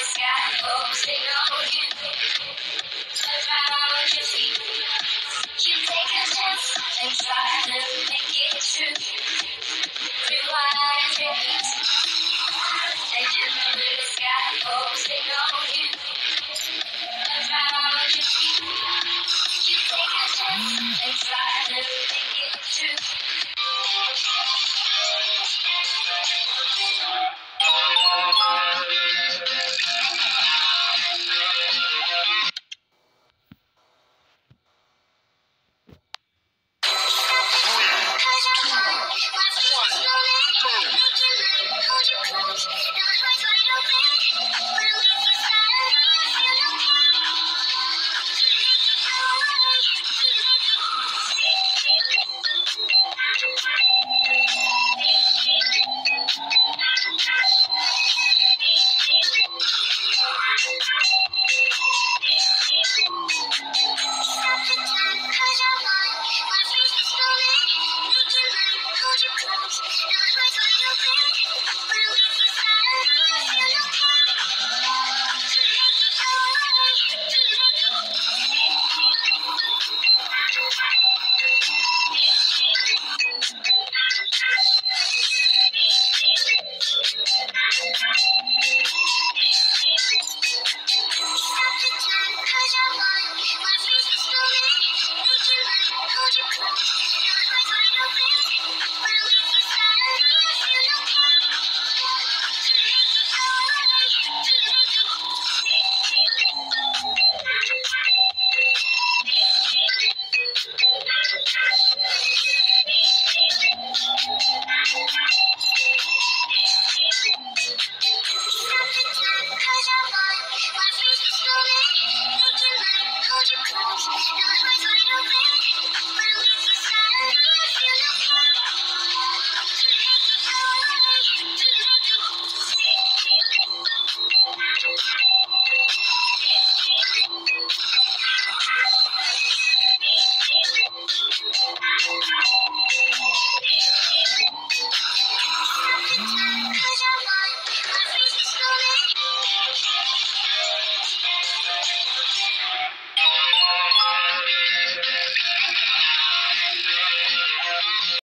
sky, focusing on you. Turn around your feet. You take a chance and try to make it true. Rewind your beat. And you know the sky, focusing on you. Turn around your feet. You take a chance and try to make it true.